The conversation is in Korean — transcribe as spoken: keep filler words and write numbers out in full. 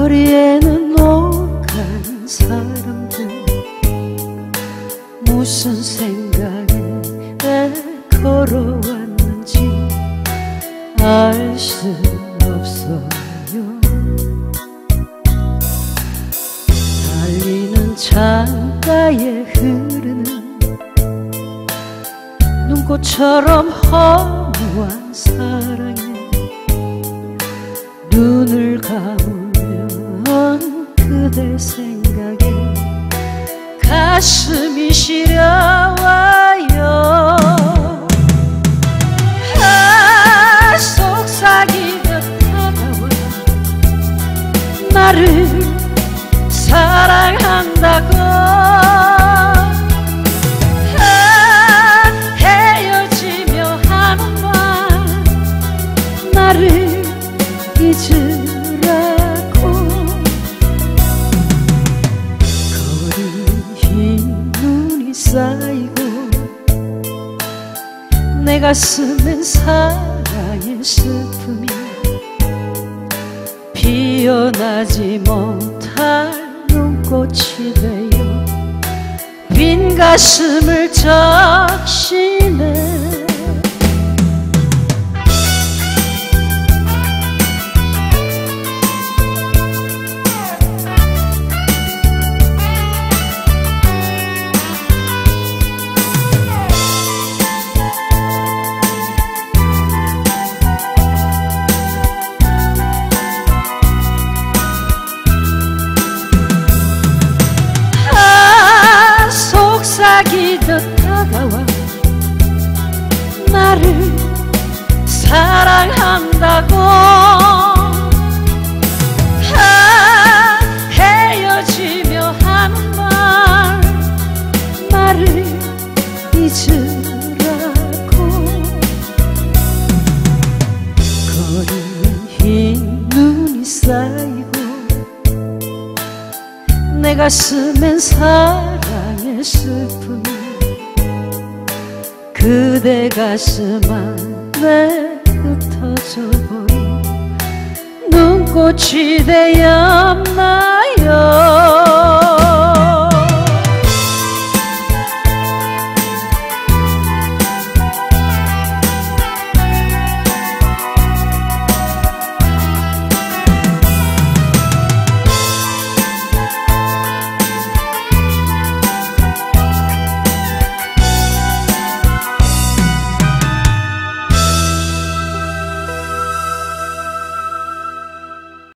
거리에는 오가는 사람들 무슨 생각에 걸어왔는지 알 수 없어요. 달리는 창가에 흐르는 눈꽃처럼 허무한 사랑에 눈을 감으면 그대 생각에 가슴이 시려와요. 아, 속삭이듯 다가와 나를 사랑한다고. 아, 헤어지며 하는 말 나를 잊으라고. 거리에 흰 눈이 쌓이고 내 가슴엔 사랑의 슬픔이 피어나지 못할 눈꽃이 되어 빈 가슴을 적시네. 속삭이듯 다가와 나를 사랑한다고. 아, 헤어지며 하는 말 나를 잊으라고. 거리에 흰 눈이 쌓이고 내 가슴엔 사랑의 슬픔이 그대 가슴 안에 흩어져 버린 눈꽃이 되어